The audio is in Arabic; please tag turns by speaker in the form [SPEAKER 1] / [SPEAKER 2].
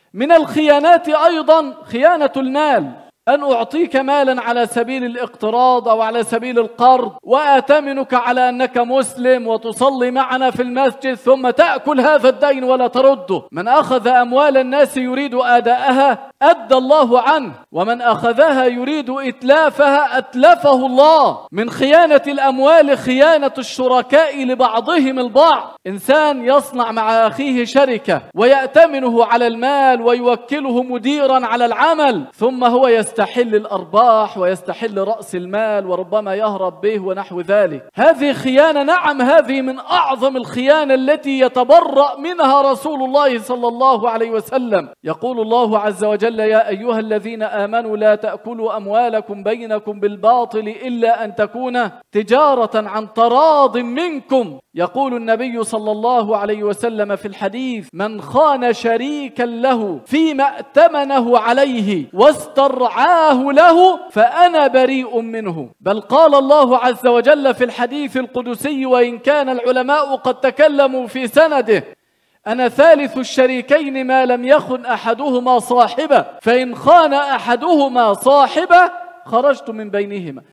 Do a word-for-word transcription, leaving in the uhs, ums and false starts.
[SPEAKER 1] من الخيانات أيضا خيانة المال، أن أعطيك مالا على سبيل الاقتراض أو على سبيل القرض، وآتمنك على أنك مسلم وتصلي معنا في المسجد، ثم تأكل هذا الدين ولا ترده. من أخذ أموال الناس يريد آداءها أدى الله عنه، ومن أخذها يريد إتلافها أتلفه الله. من خيانة الأموال خيانة الشركاء لبعضهم البعض، إنسان يصنع مع أخيه شركة ويأتمنه على المال ويوكله مديرا على العمل، ثم هو يستحل الأرباح ويستحل رأس المال وربما يهرب به ونحو ذلك. هذه خيانة، نعم، هذه من أعظم الخيانة التي يتبرأ منها رسول الله صلى الله عليه وسلم. يقول الله عز وجل: يا أيها الذين آمنوا لا تأكلوا أموالكم بينكم بالباطل إلا أن تكون تجارة عن تراض منكم. يقول النبي صلى الله عليه وسلم في الحديث: من خان شريكا له فيما ائتمنه عليه واسترعاه له فأنا بريء منه. بل قال الله عز وجل في الحديث القدسي، وإن كان العلماء قد تكلموا في سنده: أنا ثالث الشريكين ما لم يخن أحدهما صاحبه، فإن خان أحدهما صاحبه خرجت من بينهما.